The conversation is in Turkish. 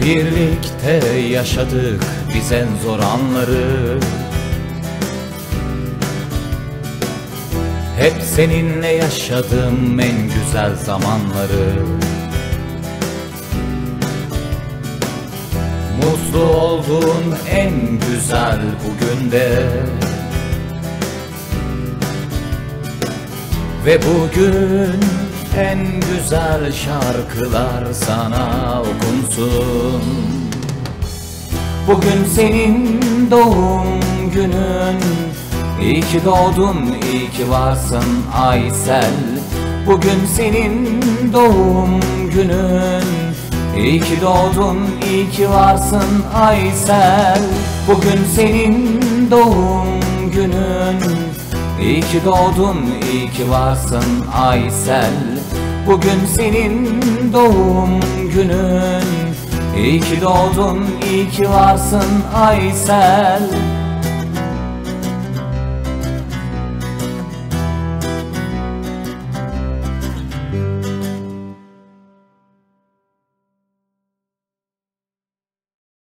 Birlikte yaşadık biz en zor anları. Hep seninle yaşadım en güzel zamanları. Mutlu oldun en güzel bugün de. Ve bugün en güzel şarkılar sana okunsun. Bugün senin doğum günün. İyi ki doğdun, iyi ki varsın Aysel. Bugün senin doğum günün. İyi ki doğdun, iyi ki varsın Aysel. Bugün senin doğum günün. İyi ki doğdun, iyi ki varsın Aysel. Bugün senin doğum günün. İyi ki doğdun, iyi ki varsın Aysel.